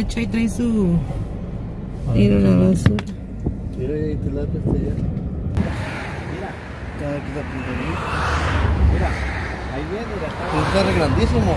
hecho ahí trae su... Mira la basura. Mira, ahí te la peste ya. Mira. Cada que está puntería. Mira, ahí viene, Un carro grandísimo.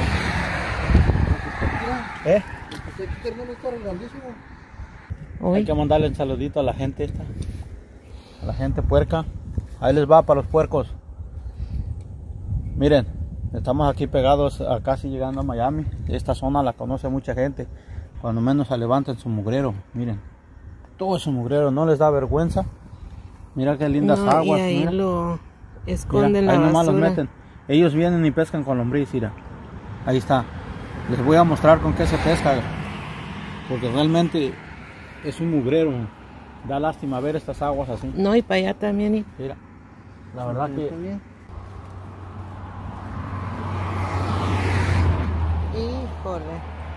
¿Eh? Este hermano es carro grandísimo. Hay que mandarle un saludito a la gente esta. A la gente puerca. Ahí les va para los puercos. Miren, estamos aquí pegados a casi llegando a Miami. Esta zona la conoce mucha gente. Cuando menos se levantan su mugrero. Miren, todo su mugrero, no les da vergüenza. Mira qué lindas aguas. Y ahí mira. lo esconden. Mira, la ahí nomás los basura. meten. Ellos vienen y pescan con lombriz, mira. Ahí está. Les voy a mostrar con qué se pesca. Porque realmente es un mugrero. Da lástima ver estas aguas así. No, y para allá también. Mira, la verdad que... Híjole.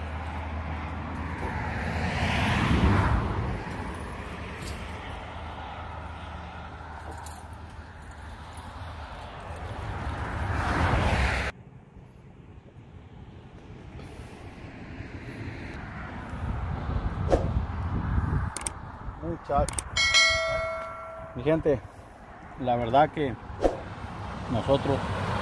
Muchacho. Mi gente, la verdad que nosotros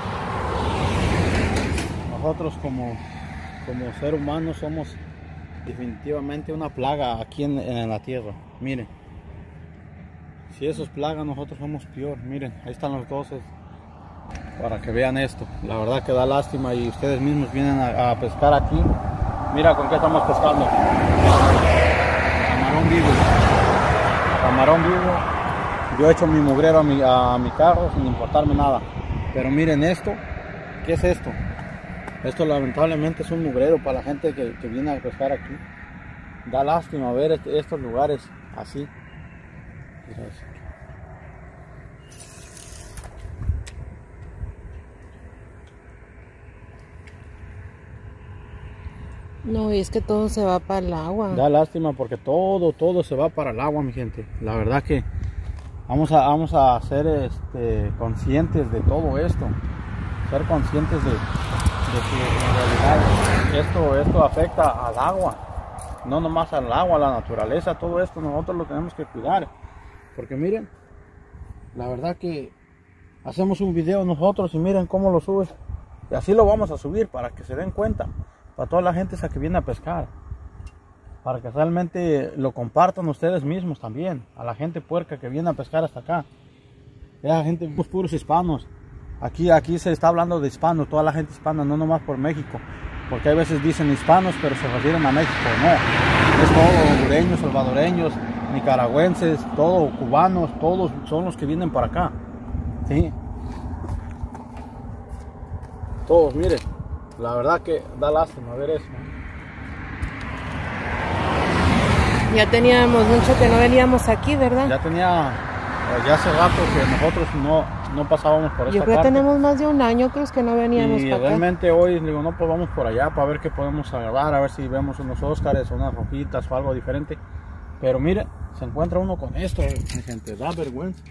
como ser humanos somos definitivamente una plaga aquí en la tierra. Miren, si eso es plaga, nosotros somos peor. Miren, ahí están los 12 para que vean esto. La verdad que da lástima y ustedes mismos vienen a pescar aquí. Mira con qué estamos pescando. Camarón vivo. Camarón vivo. Yo he hecho mi mugrero a mi carro sin importarme nada. Pero miren esto. ¿Qué es esto? Esto lamentablemente es un mugrero para la gente que viene a pescar aquí. Da lástima ver estos lugares así. Mira eso. No, y es que todo se va para el agua. Da lástima porque todo se va para el agua, mi gente. La verdad que vamos a ser conscientes de todo esto. Ser conscientes de que en realidad esto afecta al agua. No nomás al agua, a la naturaleza, todo esto nosotros lo tenemos que cuidar. Porque miren, la verdad que hacemos un video nosotros y miren cómo lo subes. Y así lo vamos a subir para que se den cuenta. Para toda la gente esa que viene a pescar. Para que realmente lo compartan ustedes mismos también. A la gente puerca que viene a pescar hasta acá. Esa gente, pues puros hispanos. Aquí se está hablando de hispanos, toda la gente hispana, no nomás por México. Porque hay veces dicen hispanos, pero se refieren a México. No, es todo hondureños, salvadoreños, nicaragüenses, todo, cubanos, todos son los que vienen para acá. ¿Sí? Todos, miren. La verdad que da lástima ver eso. Ya teníamos mucho que no veníamos aquí, ¿verdad? Ya hace rato que nosotros no pasábamos por esta parte. Yo creo que tenemos más de un año, creo que no veníamos y para acá. realmente hoy digo, no, pues vamos por allá para ver qué podemos agarrar, a ver si vemos unos óscares, unas rojitas o algo diferente. Pero mire, se encuentra uno con esto, mi gente, da vergüenza.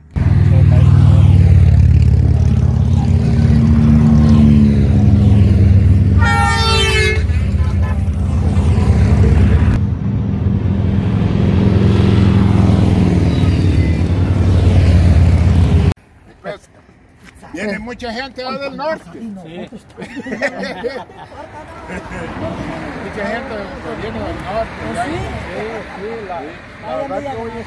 Viene mucha gente del norte. Sí. Mucha gente viene del norte. La verdad que hoy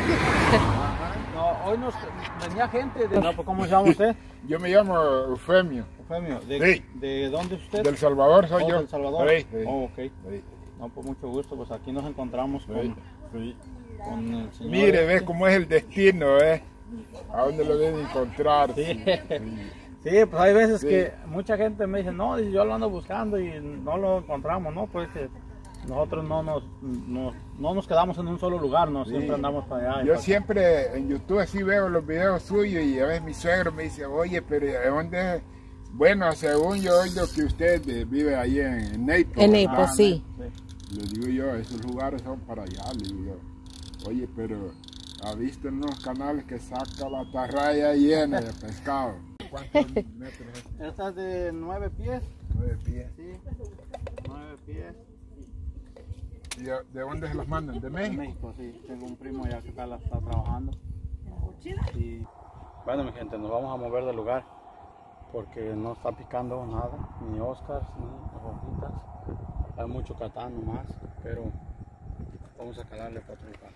hoy nos venía gente de... No, ¿cómo se llama usted? Yo me llamo Eufemio. Eufemio, Sí. ¿de dónde es usted? Del Salvador soy yo. ¿Del Salvador? Sí, sí. Oh, ok. Sí. No, pues mucho gusto, pues aquí nos encontramos con el señor. Mire, ves cómo es el destino, a dónde lo deben encontrar. Sí. Sí, pues hay veces que mucha gente me dice, no, yo lo ando buscando y no lo encontramos, ¿no? Pues nosotros no nos quedamos en un solo lugar, no, siempre andamos para allá. Yo siempre en YouTube así veo los videos suyos y a veces mi suegro me dice, oye, pero ¿de dónde es? Bueno, según yo oigo que usted vive ahí en Naples. En Naples, sí. Le digo yo, esos lugares son para allá, le digo yo. Oye, pero ¿ha visto en los canales que saca la atarraya llena de pescado? ¿Cuántos metros es? Esta es de 9 pies. 9 pies. Sí, 9 pies. ¿Y de dónde se los mandan? ¿De De México? México, sí. Tengo un primo allá que está trabajando. Y bueno, mi gente, nos vamos a mover del lugar porque no está picando nada, ni Oscars, ni hojitas. Hay mucho catán nomás, pero vamos a calarle para otro lugar.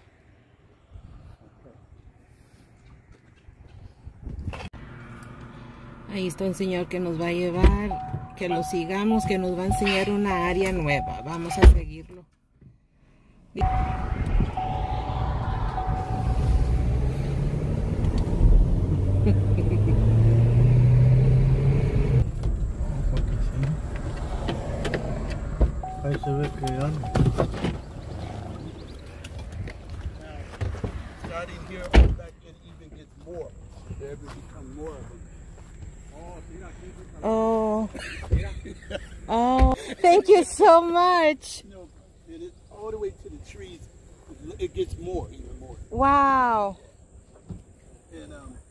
Ahí está un señor que nos va a llevar, que lo sigamos, que nos va a enseñar una área nueva. Vamos a seguirlo. Ahí se ve que anda. Starting here, all back, it even gets more. There become more of them. Oh, oh, thank you so much. No, it is all the way to the trees. It gets more, even more. Wow. And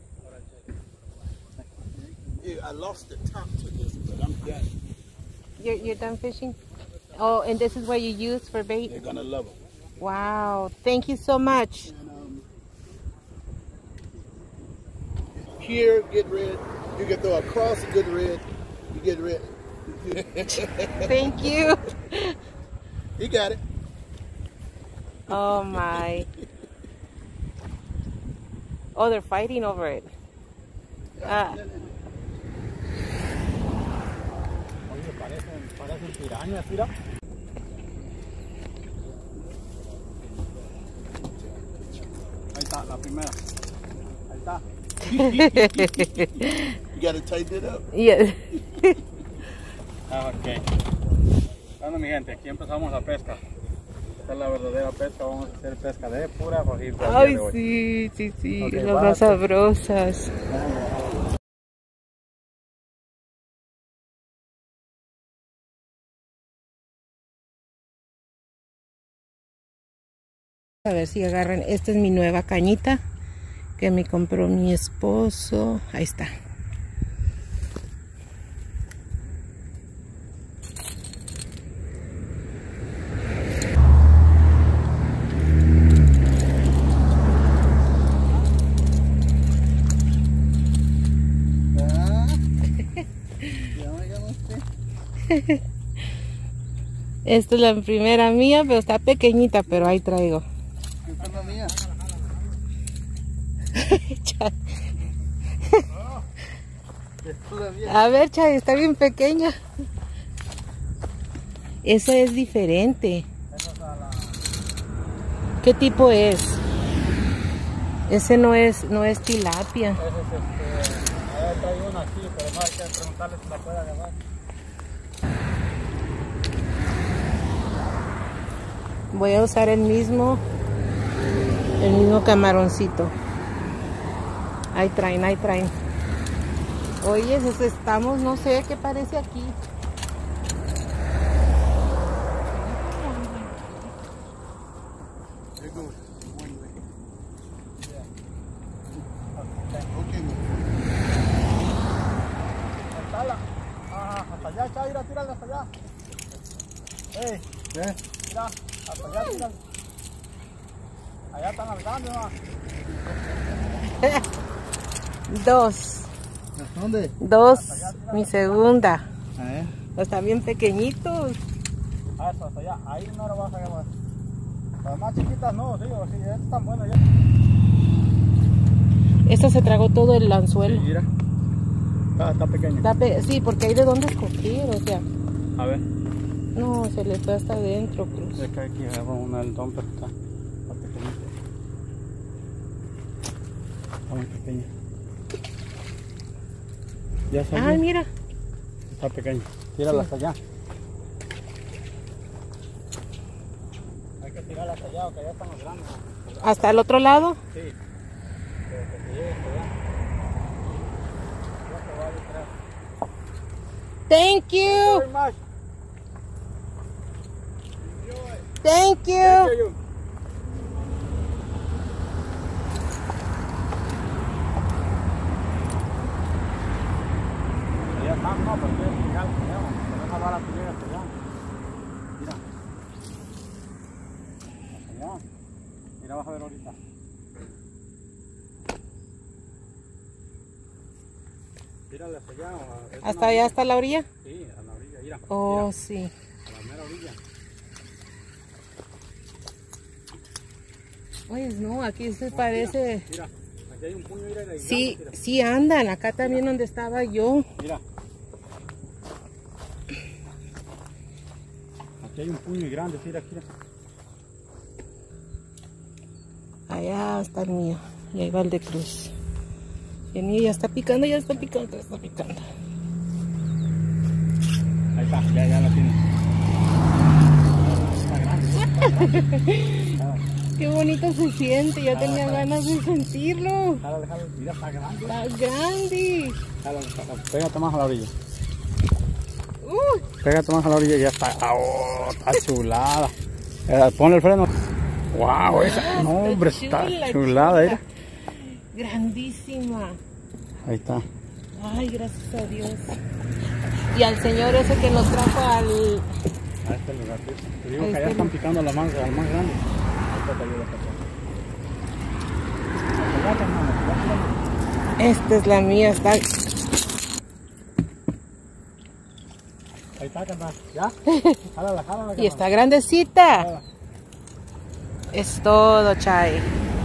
yeah, I lost the top to this, but I'm done. You're done fishing? Oh, and this is what you use for bait? They're gonna love it. Wow, thank you so much. And here, get red. You can throw across and get red. You get red. Thank you. You got it. Oh my. Oh, they're fighting over it. Oye, parecen pirañas, mira. Ahí está, la primera. Ahí está. You gotta tighten it up. Yes. Ok. Bueno, mi gente, aquí empezamos la pesca. Esta es la verdadera pesca. Vamos a hacer pesca de pura hojita. el Ay, día de hoy. sí, Ok, las va. más sabrosas. A ver si agarran. Esta es mi nueva cañita que me compró mi esposo. Ahí está. Esta es la primera mía, pero está pequeñita, pero ahí traigo. Esta es la mía. Esta es la mía. A ver, Chay, está bien pequeña. Esa es diferente. ¿Qué tipo es? Ese no es tilapia. Ese es ahí traigo una aquí, pero no hay que preguntarle si la puede agarrar. Voy a usar el mismo camaroncito. Ahí traen, ahí traen. Oye, estamos, no sé qué parece aquí. Hasta allá, Chay, tírala hasta allá. Ey, mira, hasta allá, tírala. Allá están las grandes, ¿no? Dos. ¿Dónde? Dos, mi segunda. A ver. Están bien pequeñitos. Ah, eso, hasta allá. Ahí no lo vas a agarrar. Las más chiquitas no, sí, o sí, estas están buenas ya. Esta se tragó todo el anzuelo. Mira. Está pequeña. Sí, porque hay de dónde escoger, o sea. A ver. No, se le fue hasta adentro, Cruz. Es que aquí agarra una del don, pero está pequeñita. Está muy pequeña. Ya salió. Ay, mira. Está pequeña. Tírala hasta allá. Hay que tirarla hasta allá, porque allá están los grandes. ¿Hasta el otro lado? Sí. Pero que se llegue hasta allá. Ya te va a distraer. Thank you. Very much. Thank you. Ya están, no, pero quiero llegar, pero no va a la primera hasta allá. Mira. Tírale hasta allá. ¿Hasta allá hasta la orilla? Sí, a la orilla, mira. Oh, Mira, sí. a la mera orilla. Oye, no, aquí se parece... Mira, aquí hay un puño, mira, de Sí, mira. sí andan. Acá también donde estaba yo. Mira. Aquí hay un puño grande, mira, mira. Allá está el mío. Y ahí va el de Cruz. Y el mío ya está picando, ya está picando, ya está picando. Ahí está, ya lo tiene. Está grande. Qué bonito se siente. Ya tenía ganas de sentirlo. Jálale, jálale. Mira, está grande. Está grande. Jálale, jálale. Pégate más a la orilla. Pégate más a la orilla y ya está. Oh, está chulada. Ponle el freno. Wow, esa. No, hombre, está chulada. Mira. Grandísima. Ahí está. Ay, gracias a Dios. Y al señor ese que nos trajo al... A este lugar. Te digo que allá están picando al más grande. Ahorita te ayudo a hacer. Esta es la mía, está... Ahí está, carnal. ¿Ya? Jálala, jálala. Y está grandecita. Es todo, Chay.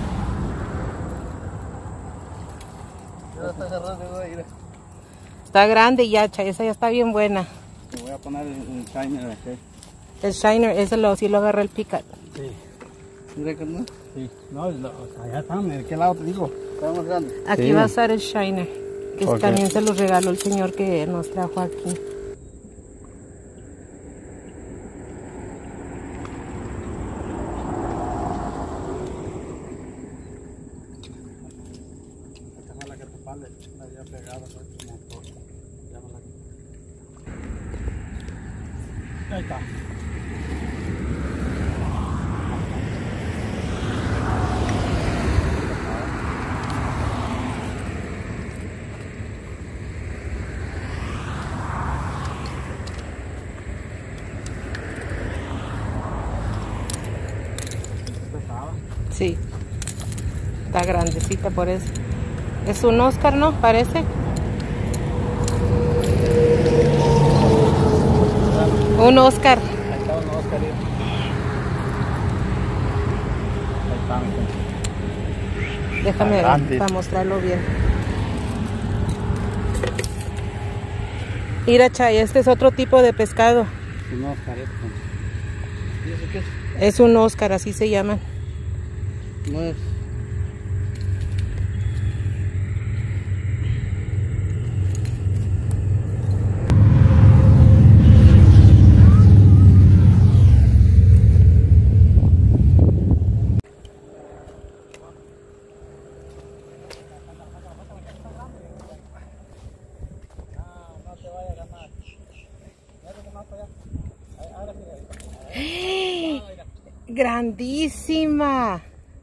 Ya está cerrado, mira. Está grande ya, Chay. Esa ya está bien buena. Te voy a poner el shiner aquí. El shiner, ese sí lo agarró el picat. Sí. Mira, carnal. Sí. No, allá están. ¿De qué lado te digo? Está más grande. Aquí Sí. va a estar el shiner. Que Ok. también se lo regaló el señor que nos trajo aquí. Esta es la que te pale. La había pegado con este motor. Llámala aquí. Ahí está. Sí. Está grandecita por eso. Es un Oscar, ¿no? Parece. Un Oscar. Ahí está un Oscar. Ahí está, mi Déjame ver, grande. para mostrarlo bien. Mira, Chay, este es otro tipo de pescado. un Oscar. ¿Y eso qué es? Es un Oscar, así se llaman. No es. Grandísima.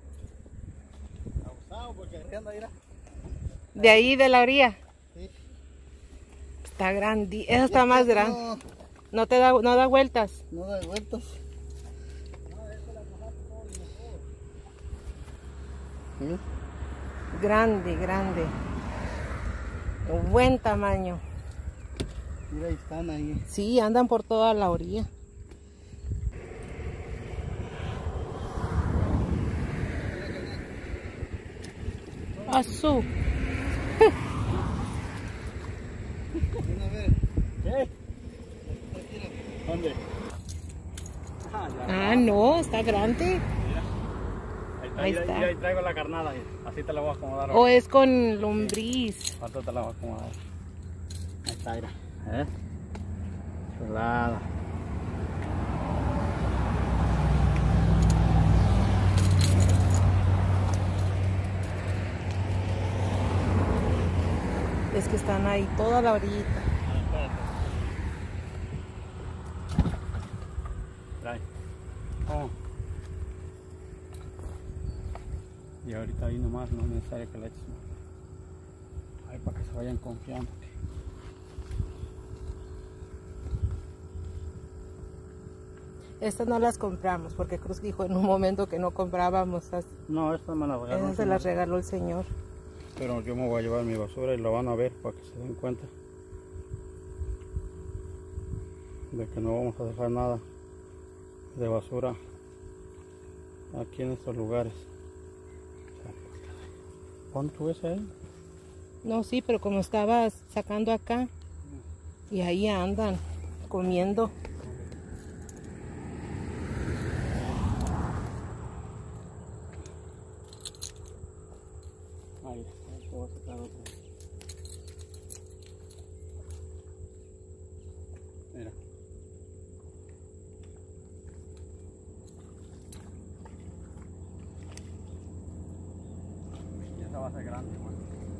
De ahí de la orilla. Sí. Está grande. Esa está más grande. No te da, no da vueltas. No da vueltas. ¿Sí? Grande, grande. Buen tamaño. Mira, ahí están ahí. Sí, andan por toda la orilla. Azul. Ven a ver. ¿Qué? ¿Dónde? Ah, no, está grande. Ahí Ahí está. ahí traigo la carnada. Así te la voy a acomodar. O es con lombriz. ¿Cuánto te la voy a acomodar? Ahí está, mira. Chulada. Es que están ahí toda la orillita. Trae. Oh. Y ahorita ahí nomás no es necesario que le eches más. Ahí para que se vayan confiando. Estas no las compramos porque Cruz dijo en un momento que no comprábamos. No, esta me la regaló. Esas se las regaló el Señor. Pero yo me voy a llevar mi basura y lo van a ver para que se den cuenta de que no vamos a dejar nada de basura aquí en estos lugares. ¿Pon tú ese ahí? No, sí, pero como estaba sacando acá y ahí andan comiendo. Ahí está, voy a sacar otro. Mira. Y esa va a ser grande, bueno.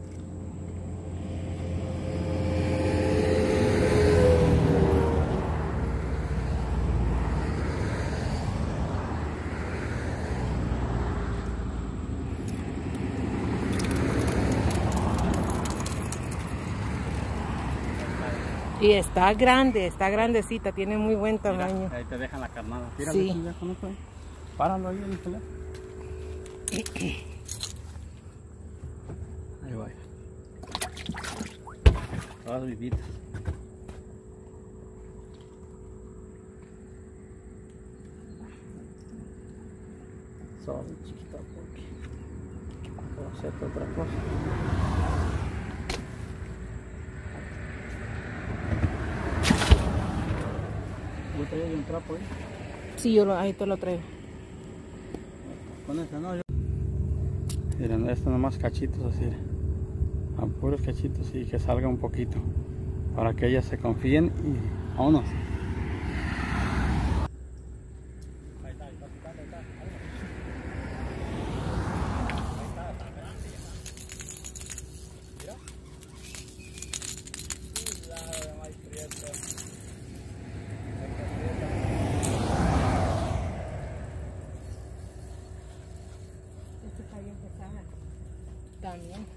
Y está grande, está grandecita, tiene muy buen tamaño. Mira, ahí te dejan la carnada. Sí. Ya con esto ahí. Páralo ahí en el teléfono. Ahí va. Todas vivitas. Solo chiquita porque voy a hacer otra cosa. ¿Vos traes un trapo ahí? Sí, ahí te lo traigo. Con ese no, yo... Miren, esto nomás cachitos así, a puros cachitos y que salga un poquito para que ellas se confíen y vámonos. Ahí está, ahí está. También.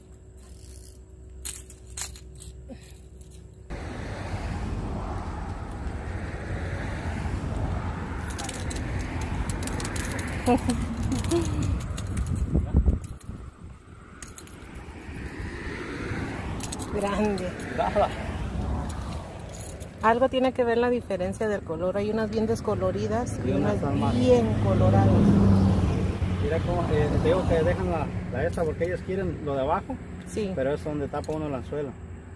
Grande. Algo tiene que ver la diferencia del color. Hay unas bien descoloridas y unas bien coloradas. Mira cómo, te digo que dejan la esta porque ellos quieren lo de abajo, Sí. pero es donde tapa uno el anzuelo.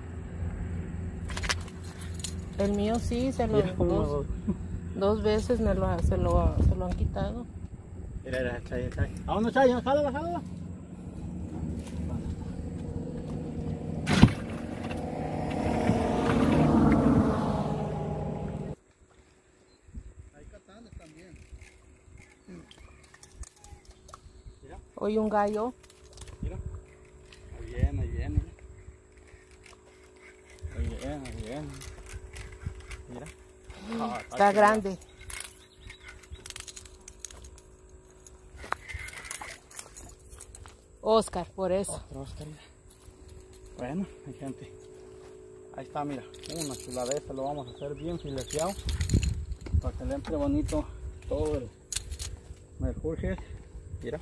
El mío sí, Mira cómo... dos veces se lo han quitado. Mira, Chay. ¿A dónde, Chay? Jálala. Hay catanes también. Mira. Hoy un gallo. Mira. Ahí viene. Ahí viene. Mira. Está grande. Oscar, por eso. Otro Oscar. Bueno, mi gente. Ahí está, mira. Una chulada esta. Lo vamos a hacer bien fileteado. Para que le entre bonito todo el merjurje. Mira.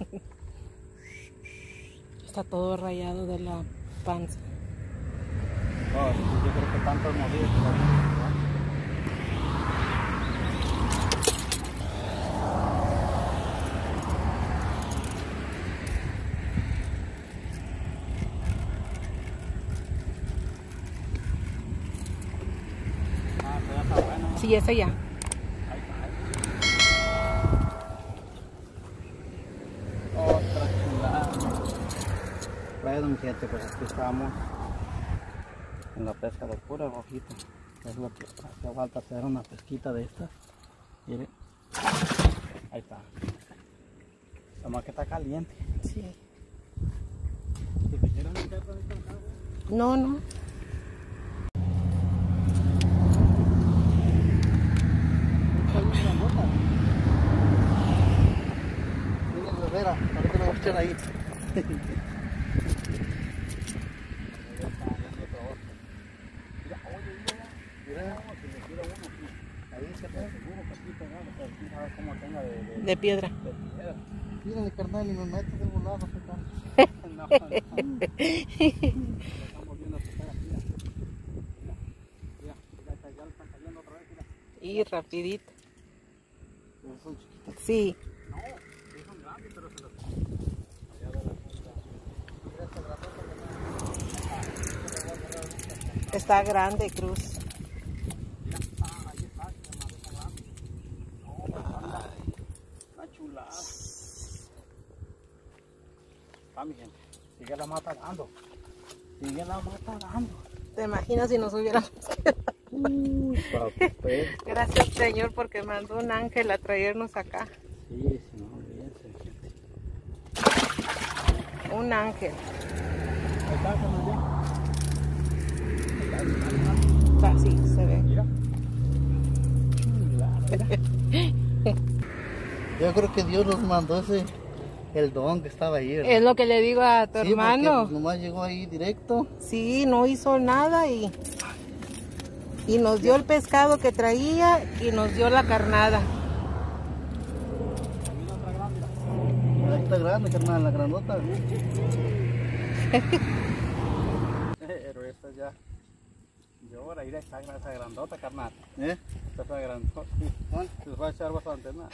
Está todo rayado de la panza. Oh, yo creo que tantos mordidos. Sí, ese ya. Otra chulada. Bueno, mi gente, pues aquí estamos en la pesca de pura rojita. Es lo que hace falta, hacer una pesquita de estas. Miren. Ahí está. Nomás que está caliente. Sí. Si te quieren meter tantito en agua. No. Mira, ahorita me voy a echar ahí. Mira, si le tira uno aquí. Ahí se puede. Seguro que aquí pegado. tenga De piedra. de piedra. Mírale, carnal, y me metes del volado acá. No, estamos viendo esta cara, mira. Mira, ya le están cayendo otra vez, mira. Y rapidito. Pero son chiquitos. Sí. No, sí son grandes, pero se los... Está grande, Cruz. Ahí está, está grande. Una chulada. Ah, mi gente, sigue la mata dando. Sigue la mata dando. ¿Te imaginas si nos hubiéramos quedado? Papel. Gracias, Señor, porque mandó un ángel a traernos acá. Sí, sí, no, olvídense, gente. Un ángel. Ahí está, carnal, Está, sí, se ve. mira. Chulada, mira. Yo creo que Dios nos mandó el don que estaba ahí, ¿verdad? Es lo que le digo a tu Sí, hermano. porque, pues, nomás llegó ahí directo. Sí, no hizo nada y nos dio el pescado que traía y nos dio la carnada. Ahí está grande, carnal, la grandota. Pero esta ya llora, mira, esa grandota, carnal. ¿Eh? Esta grandota. Se les va a echar bastante, ¿no?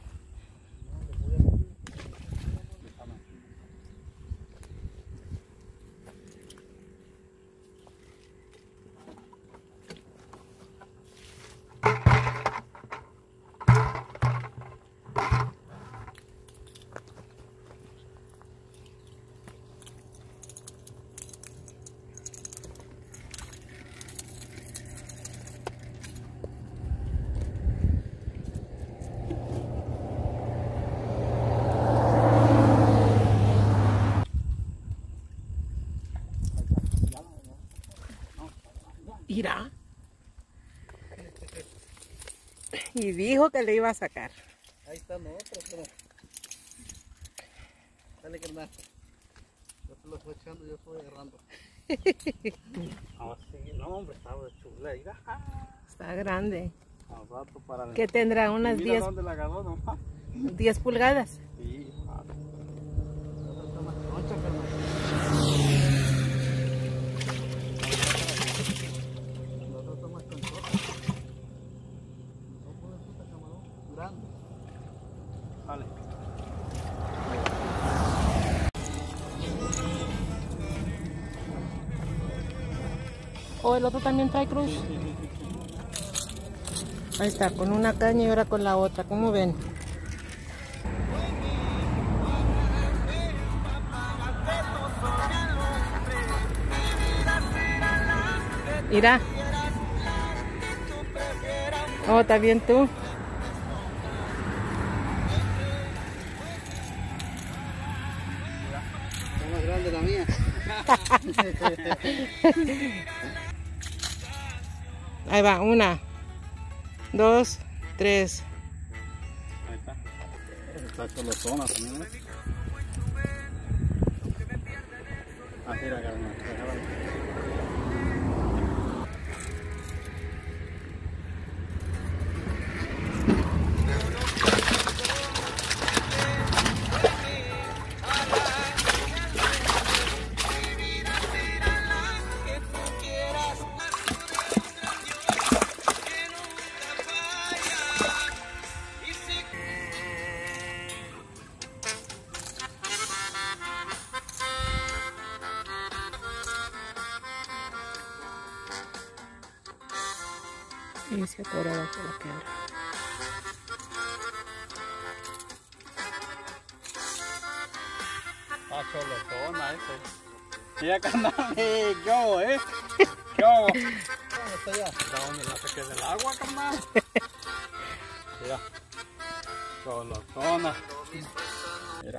Irá. Y dijo que le iba a sacar. Ahí están otros, pero... Dale, carnal. Yo te lo estoy echando, yo estoy agarrando. No, sí, no, hombre, estaba chula, mira. Está grande. Al rato para el... Que tendrá unas Mira 10, dónde la agarró, nomás. 10 pulgadas. Sí, Está más concha, carnal. La otra está más conchota. No puedes puta camarón grande. vale. ¿O el otro también trae cruz? Ahí está, con una caña y ahora con la otra. ¿Cómo ven? Mira. Oh, también tú. Está más grande la mía. Ahí va, 1, 2, 3. Ahí está. Está cholosona también, ¿eh? Así la carnal. Y se atora bajo la piedra. Está cholosona ese. Mira, carnal, ¿qué hago, ¿Qué hago? ¿Dónde está allá? ¿De dónde la saqué del agua, carnal? Mira, cholosona. Mira.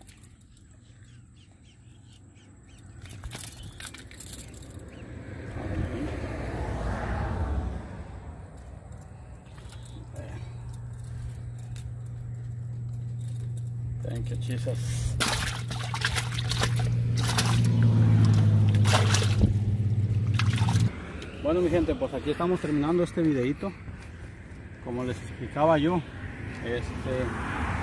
Thank you, Jesus. Bueno, mi gente, pues aquí estamos terminando este videito. Como les explicaba yo,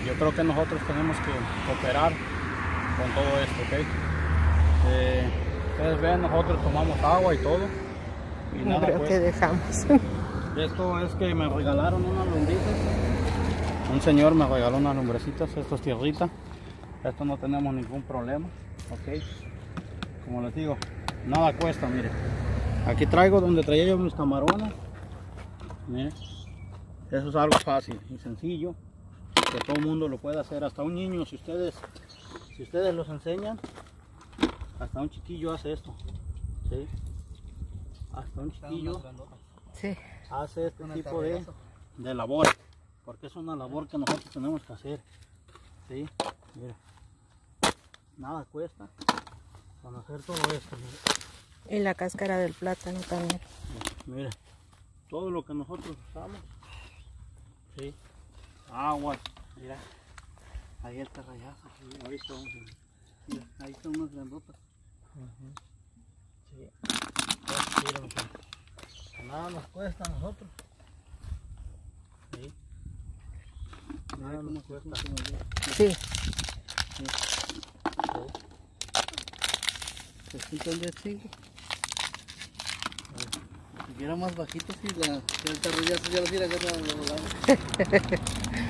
yo creo que nosotros tenemos que cooperar con todo esto, ¿ok? Ustedes ven, nosotros tomamos agua y todo. Y No nada, creo pues, que dejamos. esto es que me regalaron unas lombrices. Un señor me regaló unas lombrecitas, esto es tierrita. Esto no tenemos ningún problema, ok. Como les digo, nada cuesta, mire. Aquí traigo donde traía yo mis camarones. Mire. Eso es algo fácil y sencillo, que todo el mundo lo puede hacer, hasta un niño, si ustedes los enseñan, hasta un chiquillo hace esto, ¿sí? Hasta un chiquillo Sí. hace este tipo de labor, porque es una labor que nosotros tenemos que hacer, ¿sí? Mira, nada cuesta con hacer todo esto, mira. Y la cáscara del plátano también. Mira, todo lo que nosotros usamos, ¿sí? Agua, mira, ahí está rayazo, ahí está, mira, ahí están unas grandotas. Sí. Mira, que nada nos cuesta a nosotros. Sí. Nada nos cuesta. Sí. Se escucha el chico. Si era más bajito, si el carrillazo ya lo hubiera agarrado de volado.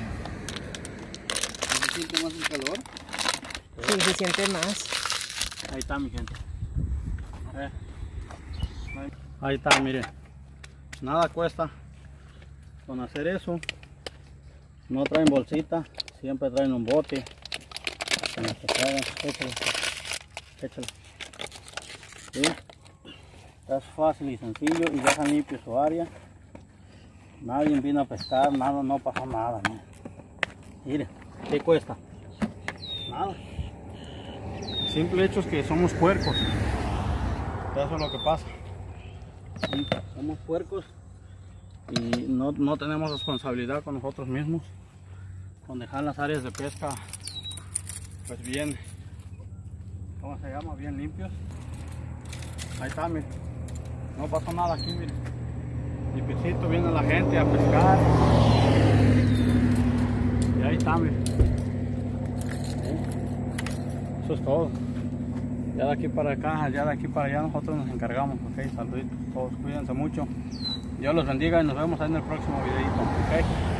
¿Se siente más el calor? Sí, se siente más. Ahí está, mi gente. Ahí está, miren. Nada cuesta con hacer eso. No traen bolsita, siempre traen un bote. Con lo que traigan, échalo. Échalo. ¿Sí? Es fácil y sencillo y dejan limpio su área. Nadie vino a pescar, nada, no pasó nada. ¿No? Mire, ¿qué cuesta? Nada. El simple hecho es que somos puercos. Eso es lo que pasa. Sí, somos puercos y no tenemos responsabilidad con nosotros mismos, con dejar las áreas de pesca pues bien, ¿cómo se llama? Bien limpios. Ahí está, mire. No pasó nada aquí, mire. Limpiecito, viene la gente a pescar. Y ahí está, mire. Eso es todo. Ya de aquí para acá, ya de aquí para allá nosotros nos encargamos, ok. Saluditos, todos cuídense mucho. Dios los bendiga y nos vemos ahí en el próximo videito, ok.